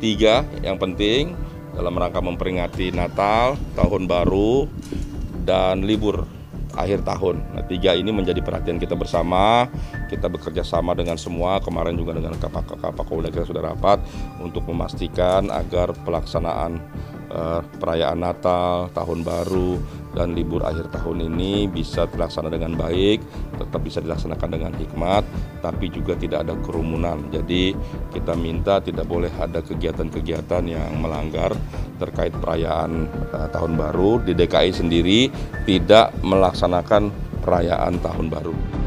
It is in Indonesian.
tiga yang penting dalam rangka memperingati Natal, Tahun Baru, dan libur akhir tahun. Nah, tiga ini menjadi perhatian kita bersama. Kita bekerja sama dengan semua, kemarin juga dengan Kapolda kita sudah rapat untuk memastikan agar pelaksanaan perayaan Natal, Tahun Baru, dan libur akhir tahun ini bisa terlaksana dengan baik, tetap bisa dilaksanakan dengan hikmat, tapi juga tidak ada kerumunan. Jadi kita minta tidak boleh ada kegiatan-kegiatan yang melanggar terkait perayaan Tahun Baru. Di DKI sendiri tidak melaksanakan perayaan Tahun Baru.